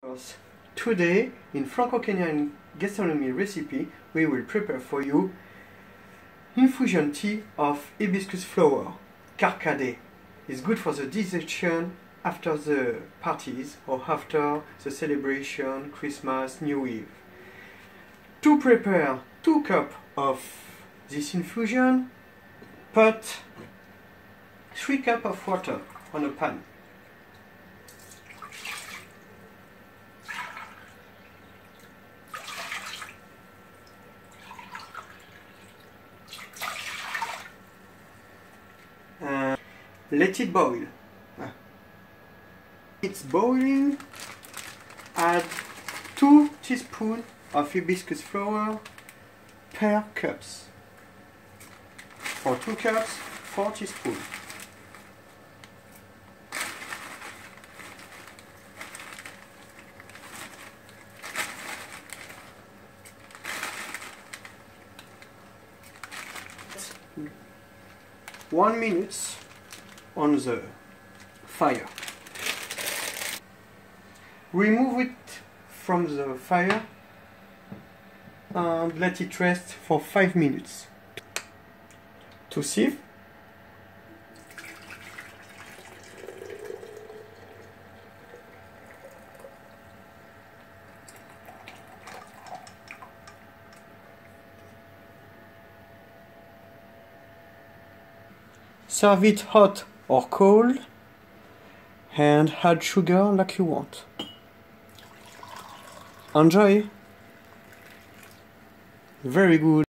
Today, in Franco-Kenyan gastronomy recipe, we will prepare for you infusion tea of hibiscus flower, carcade. It's good for the digestion after the parties or after the celebration, Christmas, New Year. To prepare 2 cups of this infusion, put 3 cups of water on a pan. Let it boil. It's boiling. Add 2 teaspoons of hibiscus flower per cups. For 2 cups, 4 teaspoons. One minute on the fire. Remove it from the fire and let it rest for 5 minutes to sieve. Serve it hot or cold and add sugar like you want. Enjoy! Very good.